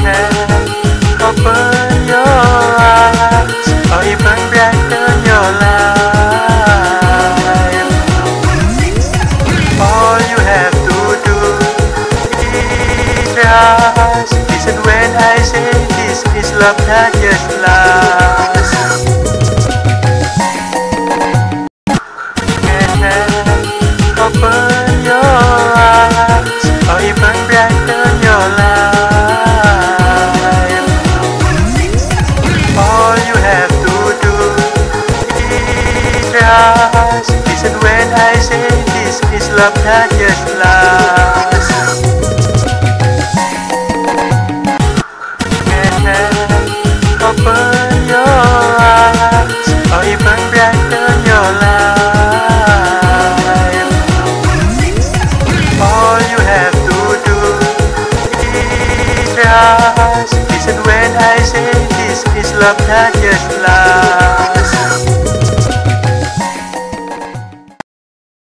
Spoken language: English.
Open your eyes, or even brighten your life. All you have to do is just listen when I say this is love, not just lust. Open your eyes, or even brighten your life. All you have to do is just listen when I say this is love, not just lust. Open your eyes, or even brighten your life. All you have to do is just listen when I say this is love, not just love.